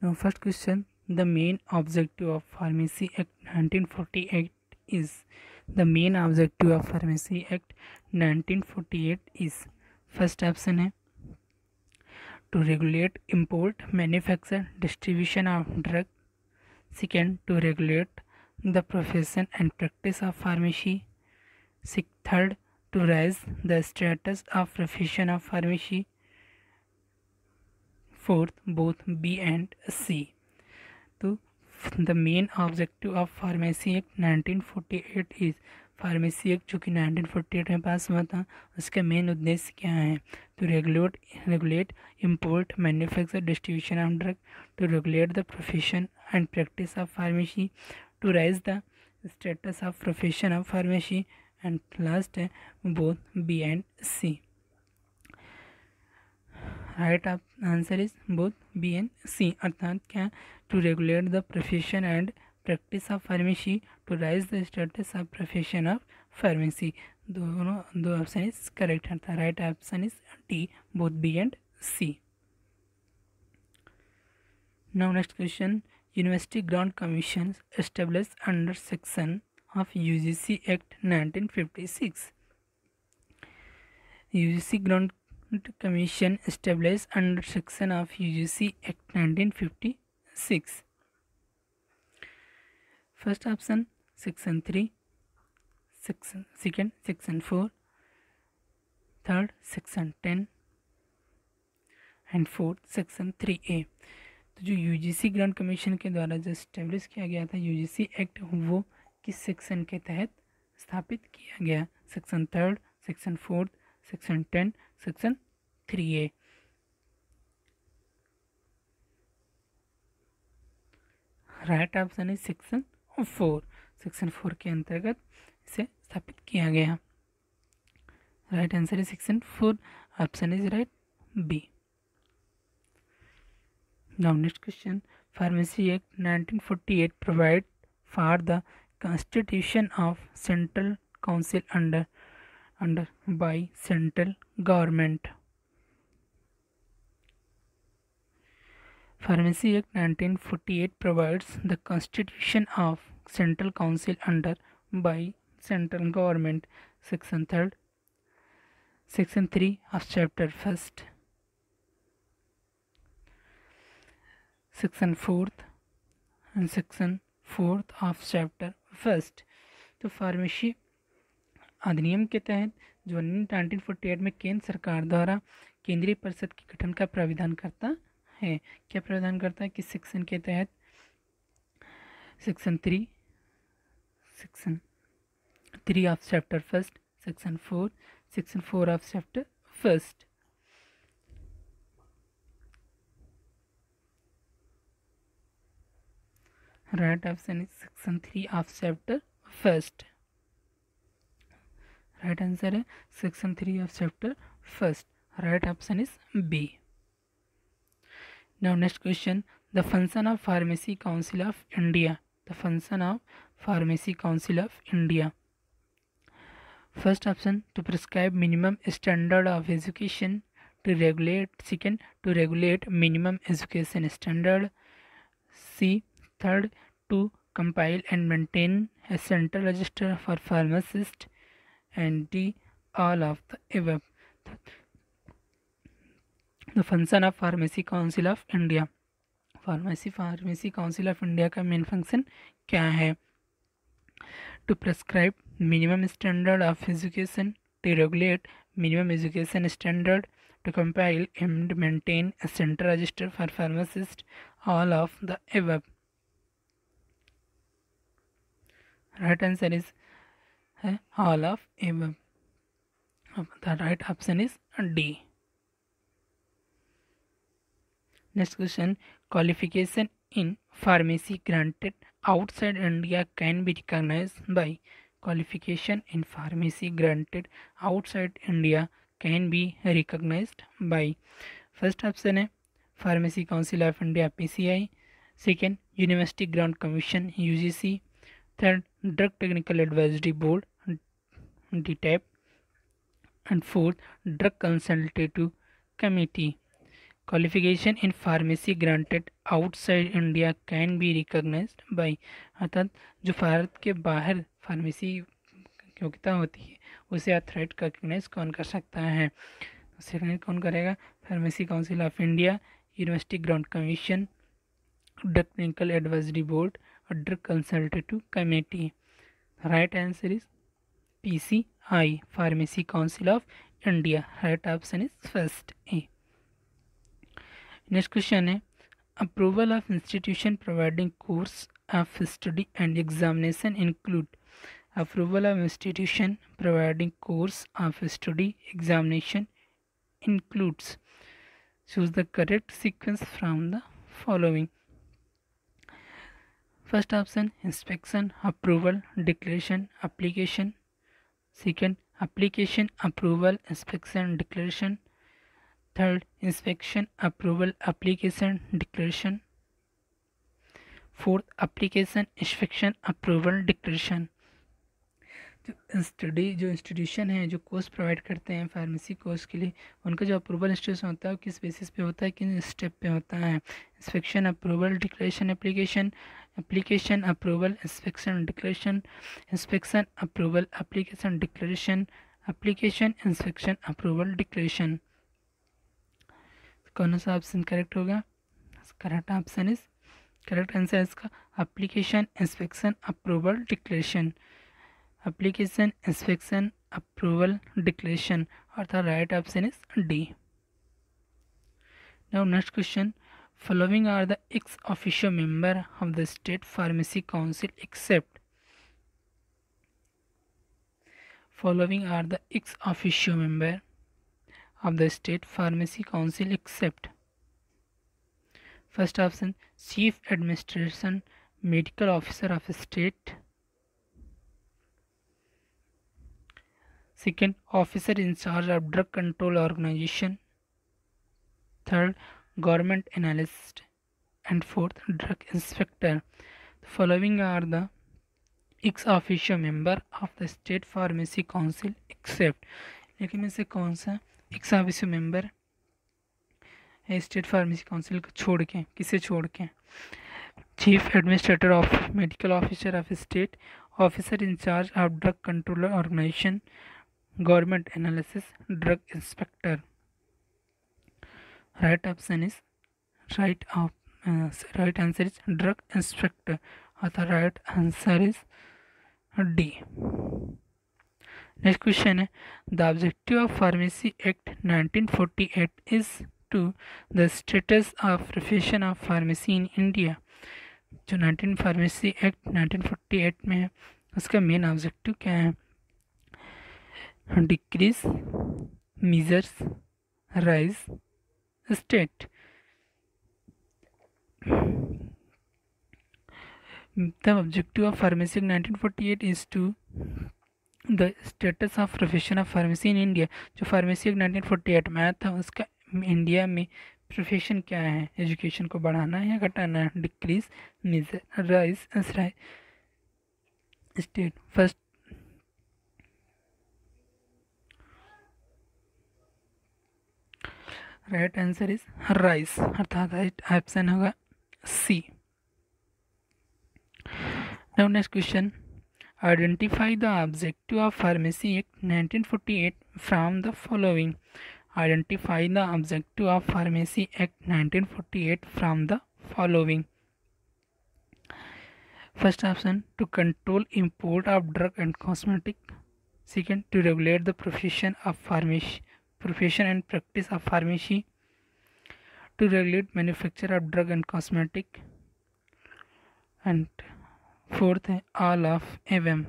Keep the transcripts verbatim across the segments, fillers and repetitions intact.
Now, first question: the main objective of Pharmacy Act nineteen forty-eight is. The main objective of Pharmacy Act nineteen forty-eight is. First option है to regulate import, manufacture, distribution of drug. Second, to regulate the profession and practice of pharmacy. Third, to raise the status of profession of pharmacy. Fourth, both B and C. तो the main objective of Pharmacy Act nineteen forty-eight is. Pharmacy act जो कि nineteen forty eight में पास हुआ था, उसका main उद्देश्य क्या है? To regulate regulate import, manufacture, distribution of drug, to regulate the profession and practice of pharmacy, to raise the status of profession of pharmacy, and last है both B and C. Right answer is both B and C. अर्थात क्या? To regulate the profession and practice of pharmacy, to raise the status of profession of pharmacy. दोनों दो option is correct है. Right option is D, both B and C. Now next question: university grant commission establish under section of UGC act nineteen fifty six. UGC grant commission established under section of U G C Act nineteen fifty-six. First option section three, section second section four, third section ten and fourth section three A. तो जो UGC grant commission के द्वारा जो establish किया गया था UGC act, वो किस सेक्शन के तहत स्थापित किया गया? Section third, section fourth, section ten, section three A. Right option है सेक्शन फोर. सेक्शन फोर के अंतर्गत इसे स्थापित किया गया. राइट आंसर है section four. Option is right B. Now next question: pharmacy act nineteen forty eight provide for the constitution of central council under under by central government. Pharmacy Act nineteen forty-eight provides the constitution of central council under by central government. Section third, section three of chapter first, section fourth and section fourth of chapter first. तो pharmacy अधिनियम के तहत जो nineteen forty eight में केंद्र सरकार द्वारा केंद्रीय परिषद के गठन का प्राविधान करता है. क्या प्राविधान करता है? किस सेक्शन के तहत? Section three, section three of chapter first, section four, section four of chapter first. Right option is section three of chapter first. Right answer है section three of chapter first. Right option is B. Now next question: the function of pharmacy council of India. The function of pharmacy council of India. First option to prescribe minimum standard of education, to regulate. Second, to regulate minimum education standard. C third, to compile and maintain a central register for pharmacist, and D, all of the above. The function of Pharmacy Council of India. Pharmacy Pharmacy Council of India का main function क्या है? To prescribe minimum standard of education, to regulate minimum education standard, to compile and maintain a central register for pharmacists, all of the above. Right answer is है all of above. The right option is D. Next question: qualification in pharmacy granted outside India can be recognized by. Qualification in pharmacy granted outside India can be recognized by. First option है Pharmacy Council of India P C I. Second, University Grant Commission U G C. Third, Drug Technical Advisory Board D T A B. And fourth, Drug Consultative Committee. Qualification in pharmacy granted outside India can be recognised by, अर्थात जो भारत के बाहर pharmacy योग्यता होती है उसे authority का recognise कौन कर सकता है? सेकंड कौन करेगा? Pharmacy council of India, university grant commission, drug clinical advisory board और drug consultative committee. Right answer is P C I, pharmacy council of India. Right option is first A. Next question है approval of institution providing course of study and examination include. Approval of institution providing course of study examination includes. Choose the correct sequence from the following. First option inspection, approval, declaration, application. Second application, approval, inspection, declaration. Third inspection, approval, application, declaration. Fourth application, inspection, approval, declaration. जो study जो institution है जो course provide करते हैं pharmacy course के लिए, उनका जो अप्रूवल इंस्टीट्यूशन होता है वो किस बेसिस पे होता है, किन स्टेप पे होता है? Inspection, approval, declaration, application, application, approval, inspection, declaration, inspection, approval, application, declaration, application, inspection, approval, declaration. कौन सा ऑप्शन करेक्ट होगा? Correct option is, correct answer इसका application, inspection, approval, declaration. application, inspection, approval, declaration, or the right option is D. Now next question, following are the ex officio member of the state pharmacy council except. Following are the ex officio member of the state pharmacy council except. First option chief administration medical officer of state. Second, officer in charge of drug control organization. Third, government analyst. And fourth, drug inspector. The following are the ex officio member of the state pharmacy council except. लेकिन में से कौन सा ex officio member है state pharmacy council को छोड़ के? किसे छोड़ के? Chief administrator of medical officer of state, officer in charge of drug control organisation, government analysis, drug inspector. Right option is right of uh, right answer is drug inspector, or the right answer is D. Next question है the objective of Pharmacy Act nineteen forty-eight is to the status of profession of pharmacy in India. जो nineteen pharmacy act nineteen forty eight में है उसका main objective क्या है? decrease, measures, rise, state. The objective of Pharmacy Act nineteen forty-eight is to the status of profession of pharmacy in India. जो pharmacy act nineteen forty eight में आया था उसका इंडिया में प्रोफेशन क्या है? एजुकेशन को बढ़ाना है या घटाना है? Decrease, major, rise, state. First right answer is rice, अर्थात राइट ऑप्शन होगा C. Now next question, identify the objective of pharmacy act nineteen forty eight from the following. Identify the objective of pharmacy act nineteen forty eight from the following. First option to control import of drug and cosmetic. Second to regulate the profession of pharmacy profession and practice of pharmacy, to regulate manufacture of drug and cosmetic, and fourth all of them.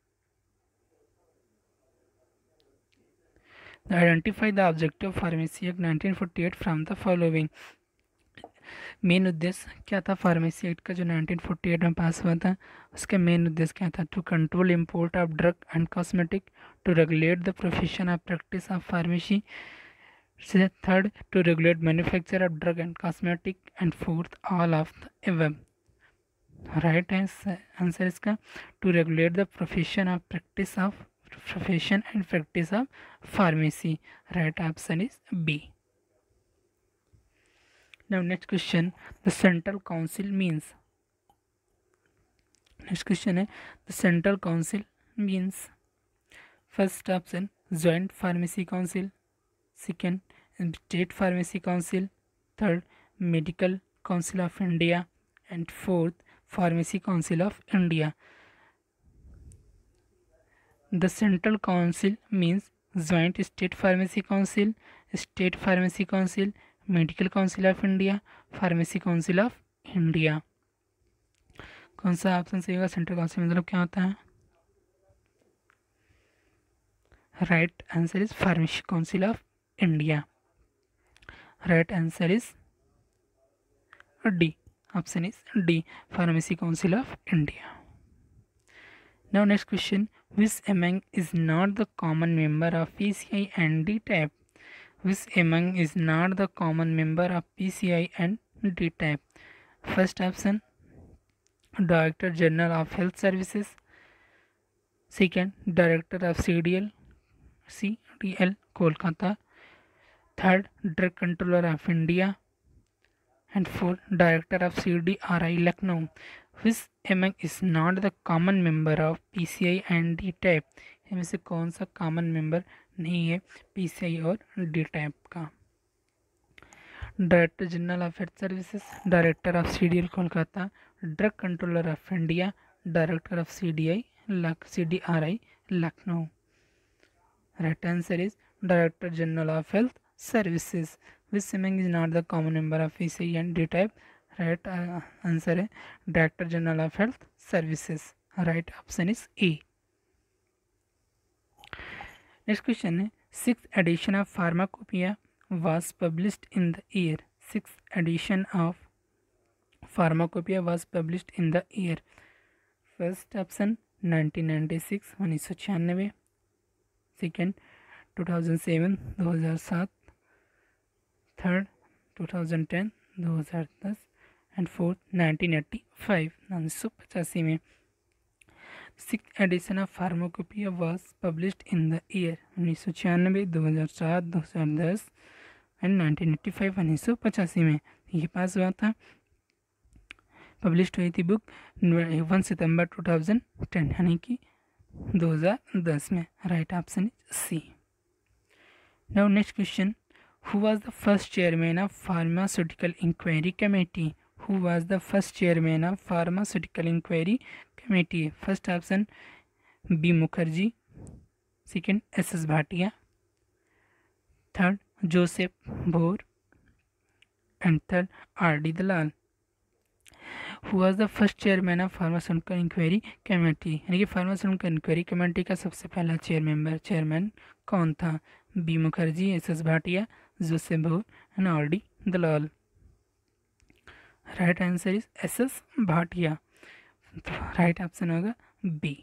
Identify the objective of Pharmacy Act nineteen forty eight from the following. Main उद्देश्य क्या था pharmacy act का जो nineteen forty eight में पास हुआ था? उसका main उद्देश्य क्या था? To control import of drug and cosmetic, to regulate the profession of practice of pharmacy, third to regulate manufacture of drug and cosmetic, and fourth all of the above. Right answer इसका to regulate the profession of practice of profession and practice of pharmacy. Right option is B. Now next question, the central council means. Next question है the central council means. First option joint pharmacy council, second state pharmacy council, third medical council of India, and fourth pharmacy council of India. The central council means joint state pharmacy council, state pharmacy council, medical council of India, pharmacy council of India. कौन सा option सही होगा? Central council मतलब क्या होता है? Right answer is pharmacy council of India. Right answer is D. Option is D, pharmacy council of India. Now next question, which among is not the common member of P C I and D type? Which among is not the common member of P C I and D type? First option, Director General of Health Services. Second, Director of C D L, C D L Kolkata. Third, Drug Controller of India. And fourth, Director of C D R I Lucknow. Which among is not the common member of P C I and D type? इनमें से कौन सा common member नहीं है P C I और D type का? Director general of health services, director of C D L Kolkata, drug controller of India, director of C D I लक C D R I Lucknow. Right answer is director general of health services. Which among is not the common member of P C I and D type? Right answer है director general of health services. Right option is A. Next question है, six edition of pharmacopoeia was published in the year. Sixth edition of Pharmacopoeia was published in the year. First option nineteen ninety-six, उन्नीस सौ छियानवे. Second two thousand seven, दो हज़ार सात. Third twenty ten, दो हज़ार दस. And fourth nineteen eighty-five, उन्नीस सौ पचासी में. Sixth edition of Pharmacopoeia was published in the year उन्नीस सौ छियानवे, दो हज़ार सात, दो हज़ार दस एंड नाइनटीन एट्टी फाइव, उन्नीस सौ पचासी में ये पास हुआ था. पब्लिश हुई थी बुक वन सितंबर टू थाउजेंड टेन यानी कि दो हज़ार दस में. Right option is C. Now next question, who was the first chairman of pharmaceutical inquiry committee? Who was the first chairman of pharmaceutical inquiry committee? First option B Mukherjee. Second S S Bhatia. Third Joseph Bhore. And third R D Dalal. Who was the first chairman of pharmaceutical inquiry committee यानी कि pharmaceutical inquiry committee का सबसे पहला chair member chairman कौन था? B Mukherjee, S S Bhatia, Joseph Bhore and R D Dalal. Right answer is S S Bhatia. Right option होगा B.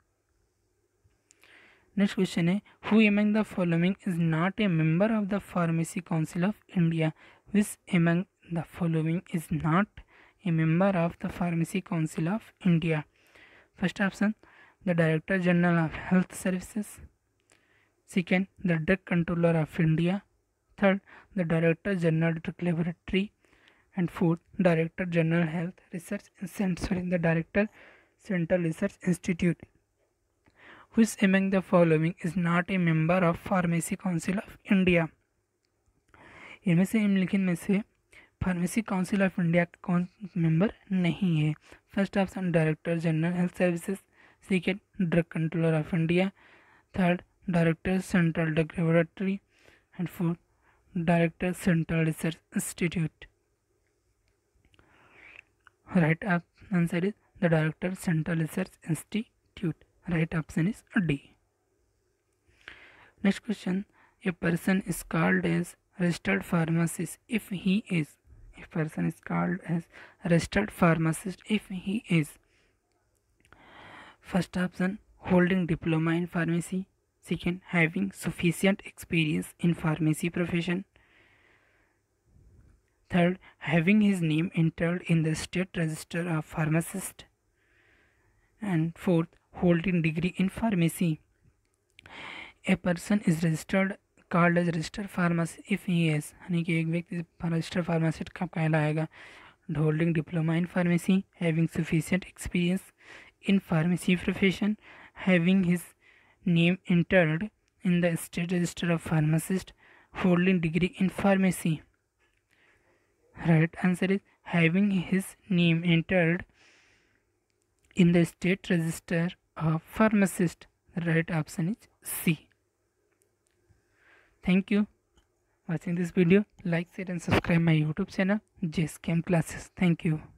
Next question है, who among the following is not a member of the pharmacy council of India? Which among the following is not a member of the pharmacy council of India? First option the director general of health services. Second the drug controller of India. Third the director general drug laboratory. And fourth, Director General Health Research Sorry, the Director Central Research Institute. Which among the following is not a member of Pharmacy Council of India? इनमें से निम्नलिखित में से pharmacy council of India का कौन member नहीं है? First option director general health services. Second drug controller of India. Third director central drug laboratory. And fourth director central research institute. Right answer is the Director Central Research Institute. Right option is D. Next question, a person is called as registered pharmacist if he is. A person is called as registered pharmacist if he is. First option holding diploma in pharmacy. Second having sufficient experience in pharmacy profession. Third, having his name entered in the state register of pharmacists. And fourth, holding degree in pharmacy. A person is registered called as registered pharmacy if he has, यानी कि एक व्यक्ति registered pharmacist कब कहलाएगा, holding diploma in pharmacy, having sufficient experience in pharmacy profession, having his name entered in the state register of pharmacist, holding degree in pharmacy. Right answer is having his name entered in the state register of pharmacist. The right option is C. Thank you for watching this video. Like, share and subscribe my YouTube channel J S K M Classes. Thank you.